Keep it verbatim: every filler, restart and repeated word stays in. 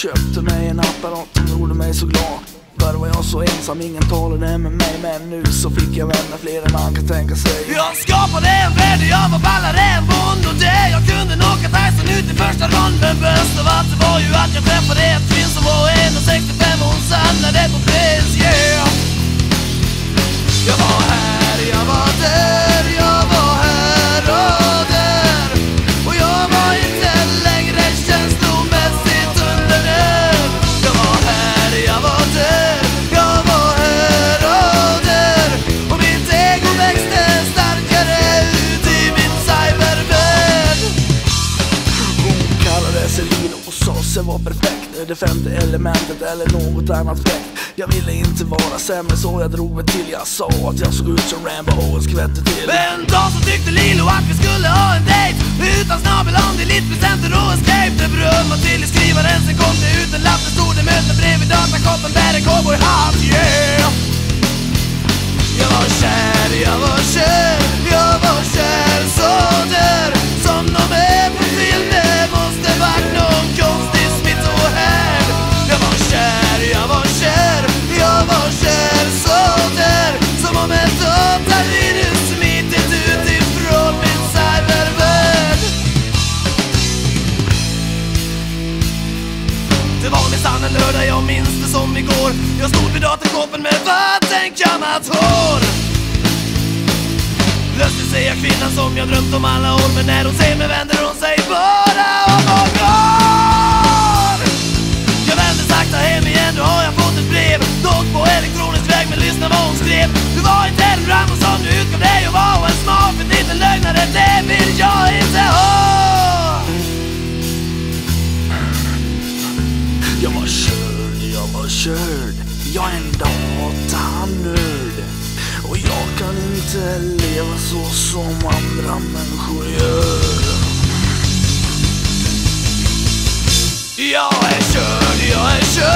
köpte mig en apparat som gjorde mig så glad. Förr var jag så ensam, ingen talade med mig. Men nu så fick jag vänner fler än man kan tänka sig. Jag skapade en värld och jag var ballare än Bond. Och det jag kunde knocka Tyson ut i första rond. Men bäst av allt det var ju att jag träffade ett kvinn som var en komma sextiofem och hon samlade på prins, yeah. Jag var här, jag var där, jag var här och där. Och jag var inte längre känslomässigt under den. Jag var här, jag var där, jag var här och där. Och mitt ego växte starkare ut i min cybervärld. Hon kallade sig Lino och sa sig vara perfekt. Det femte elementet eller något annat fräckt. Jag ville inte vara sämre så jag drog mig till. Jag sa att jag såg ut som Rambo och en skvätte till. En dag så tyckte Lilo att vi skulle ha en dejt utan snabel, om det lite presenter och escape. Det brömmar till i skrivaren, sen kom det ut en lapp. Det stod det möte bredvid datakoppen där en cowboyhatt, yeah. Jag var kär, jag var kär, jag var kär så där. Som de är på film, det måste varit någon konstig smittohärd. Jag var kär, jag var kär, jag var kär så där. Som om ett datavirus smittit ut ifrån min cybervärld. Det var minsann en lördag, jag minns det som igår. Jag stod vid datorkoppen med vattenkammat hår. Plötsligt ser jag kvinnan som jag drömt om alla år. Men när hon ser mig vänder hon sig bara om och går. Jag vänder sakta hem igen, då har jag fått ett brev. Dock på elektronisk väg, men lyssna vad hon skrev. Du var ett telegram och som du utgav dig och var en smak för liten lögnare. Det vill jag inte ha. Jag var körd, jag var körd. Jag är en datanörd. Och jag kan inte leva så som andra människor gör. Jag är körd, jag är körd.